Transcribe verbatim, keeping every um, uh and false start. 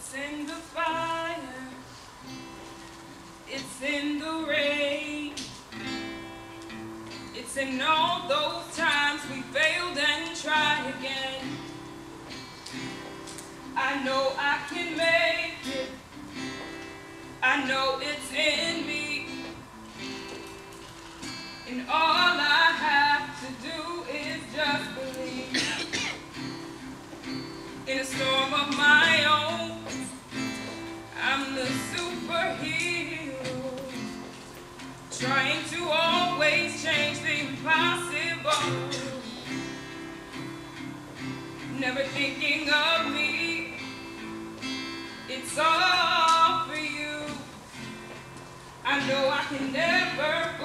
It's in the fire, it's in the rain, it's in all those times we failed and tried again. I know I can make it, I know it's in me, and all I have to do is just believe. In a storm of my own, I'm the superhero, trying to always change the impossible, never thinking of me, it's all for you. I know I can never